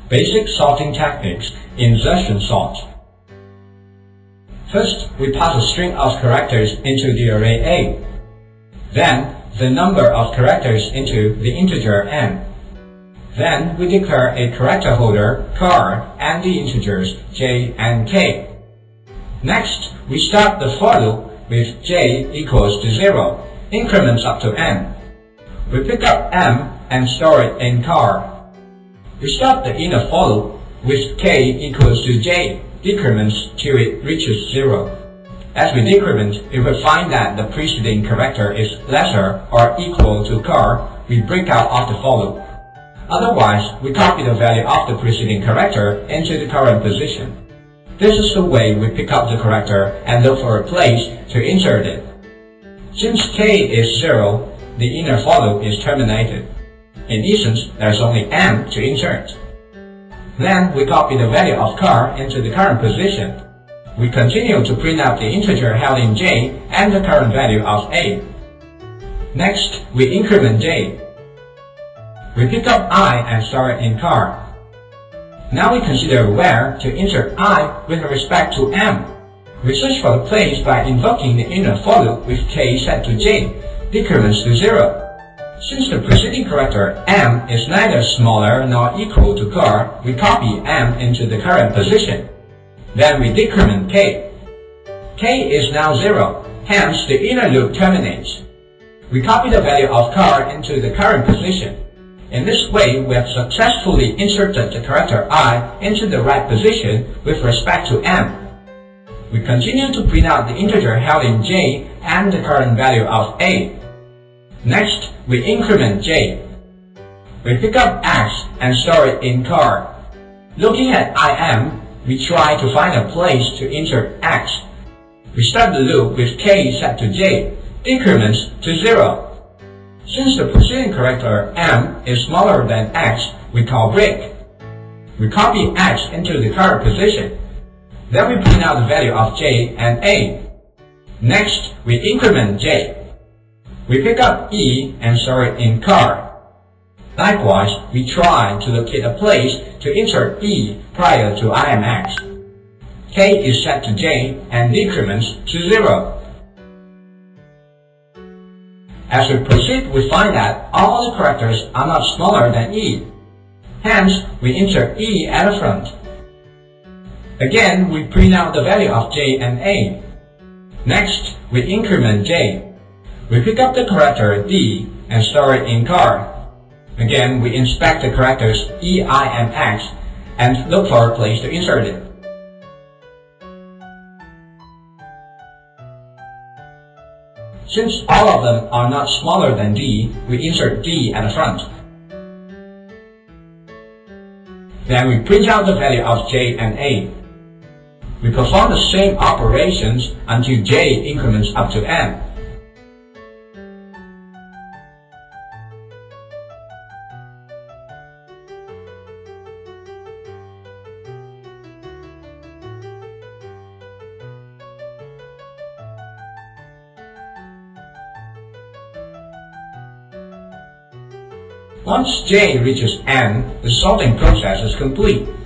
Basic sorting techniques in insertion sort. First, we pass a string of characters into the array A. Then, the number of characters into the integer n. Then, we declare a character holder, char, and the integers j and k. Next, we start the for loop with j equals to 0, increments up to n. We pick up m and store it in char. We start the inner for loop with k equals to j, decrements till it reaches 0. As we decrement, if we find that the preceding character is lesser or equal to char, we break out of the for loop. Otherwise, we copy the value of the preceding character into the current position. This is the way we pick up the character and look for a place to insert it. Since k is 0, the inner for loop is terminated. In essence, there's only m to insert. Then we copy the value of char into the current position. We continue to print out the integer held in j and the current value of a. Next, we increment j. We pick up I and store it in char. Now we consider where to insert I with respect to m. We search for the place by invoking the inner for loop with k set to j, decrements to 0. Since the preceding character m is neither smaller nor equal to char, we copy m into the current position. Then we decrement k. K is now 0, hence the inner loop terminates. We copy the value of char into the current position. In this way, we have successfully inserted the character I into the right position with respect to m. We continue to print out the integer held in j and the current value of a. Next, we increment j. We pick up x and store it in char. Looking at im, we try to find a place to insert x. We start the loop with k set to j, decrements to 0. Since the preceding character m is smaller than x, we call break. We copy x into the current position. Then we print out the value of j and a. Next, we increment j. We pick up e and store it in char. Likewise, we try to locate a place to insert e prior to imx. K is set to j and decrements to 0. As we proceed, we find that all the characters are not smaller than e. Hence, we insert e at the front. Again, we print out the value of j and a. Next, we increment j. We pick up the character d and store it in char. Again, we inspect the characters e, I, and x and look for a place to insert it. Since all of them are not smaller than d, we insert d at the front. Then we print out the value of j and a. We perform the same operations until j increments up to n. Once j reaches n, the sorting process is complete.